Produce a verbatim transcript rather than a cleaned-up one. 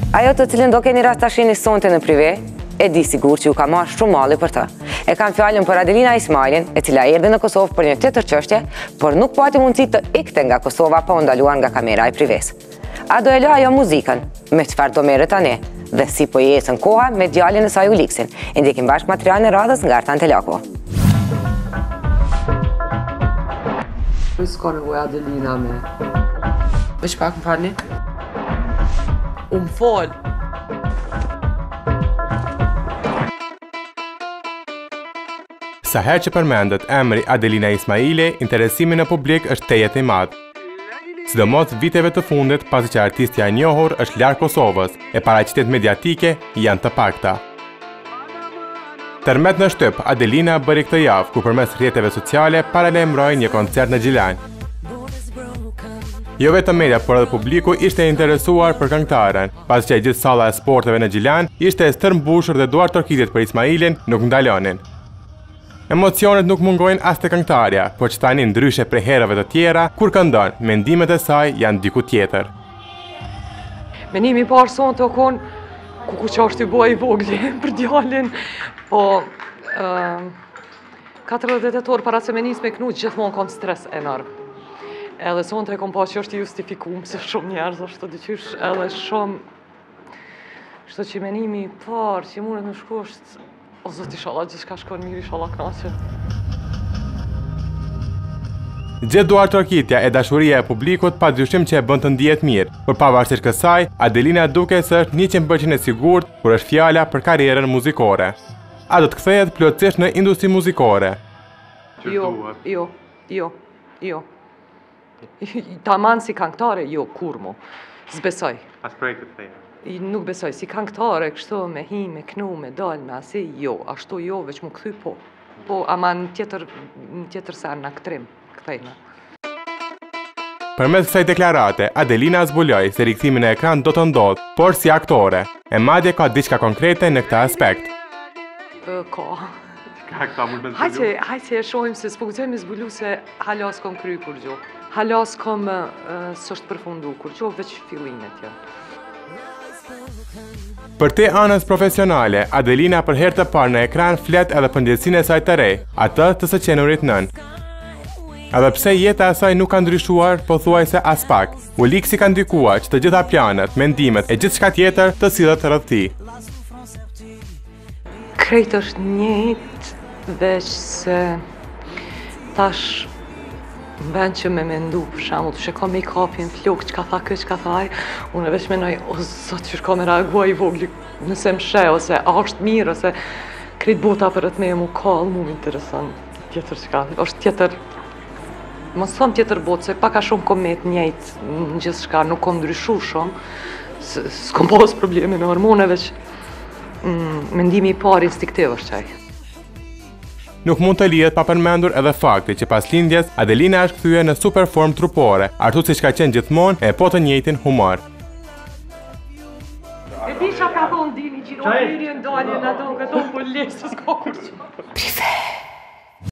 Ajo të cilin do keni rast ta shihni sonte në prive, e di sigur që ju ka marrë shumë malli për të. E kam fjalën për Adelina Ismailin, e cila erdhi në Kosovë për një tjetër çështje, por nuk pati mundësi të ikte nga Kosova pa u ndaluar nga kamera e prives. A do e lë ajo muzikën? Me çfarë do merret tani? Dhe si po jesën koha me djalin e saj Uliksin? E ndjekim bashkë materialin e radhës nga Artan Telakova. S'ka nevojë Adelina me. Veç pak më falni. U më fol. Sa herë që përmendet emri Adelina Ismaili, interesimi në publik është tejet i madh. Sidomos viteve të fundit, pasi që artistja e njohur është larg Kosovës e paraqitet mediatike janë të pakta. Tërmet në shtyp, Adelina bëri këtë javë, ku përmes rrjeteve sociale paralajmëroi një koncert në Gjilan. Jo vetëm media, por edhe publiku ishte interesuar për këngëtaren, pasi që e gjithë salla e sporteve në Gjilan ishte e stërmbushur dhe duart orkidjet për Ismailin nuk ndalonin. Emocionet nuk mungojnë as te këngëtarja, por që tani ndryshe prej herëve të tjera, kur këndon, mendimet e saj janë diku tjetër. Menimi i parë sonte o kon ku ku qashti bua i vogli për djalin, po katërdhjetë orë para se me nis me knu gjithmonë kom stres enorm. Edhe sonte e kom pa që është i justifikum se shumë njerëz është të dyqysh edhe shumë shto që menimi i parë që mundet në shku është o zot inshallah gjithçka shkon mirë, inshallah knaqe. Gjithë duart orkidja e dashuria e publikut pa dyshim që e bën të ndihet mirë, por pavarësisht kësaj, Adelina duket se është njëqind përqind e sigurt kur është fjala për karrierën muzikore. A do të kthehet plotësisht në industri muzikore? Jo, jo, jo, jo. Taman si këngëtare, jo, kur mu. S'besoj. As projekte të theja. Nuk besoj, si këngëtare, kështu me hi, me knu, me dal, me asi, jo. Ashtu jo, veç mu këthy po. Po, ama në tjetër, në tjetër sen në këtrim, këthejme. Përmes kësaj deklarate, Adelina zbuloi se rikthimin e ekran do të ndodhë, por si aktore, e madje ka diçka konkrete në këtë aspekt. Ka. Hajde, hajde e shohim se s'pëgëtojmë zbulu se hala s'kom kry kur gjo. Hala s'kom s'është përfundu kur gjo, veç fillimet jo. Për te anës profesionale, Adelina për herë të parë në ekran flet edhe për ndjesinë e saj të re, atë të së qenurit nën. Edhe pse jeta e saj nuk ka ndryshuar, po thuaj se as pak, Uliksi ka ndikuar që të gjitha planet, mendimet e gjithçka tjetër të sillet rreth tij. Krejt është njëjtë, veç se tash në vend që me mendu, për shembull, të sheko make-upin, flok, që ka tha kë, që ka tha aj, unë e veç menoj, o zot, që shko me reagua i vogli, nëse më she, ose a është mirë, ose krejt bota për atë me e mu kall, mu më interesan, tjetër që ka, është tjetër, mos thom tjetër botë, se paka shumë kom met njëjtë në gjithë shka, nuk kom ndryshu shumë, s'kom pas probleme me hormoneve që mendimi i parë instiktiv është qaj. Nuk mund të lihet pa përmendur edhe fakti që pas lindjes, Adelina është kthyer në super formë trupore, ashtu siç ka qenë gjithmonë e po të njëjtin humor. E di çka ka thonë dini që nuk hyrën dalin ato këto po lesë s'ka kur. Prive.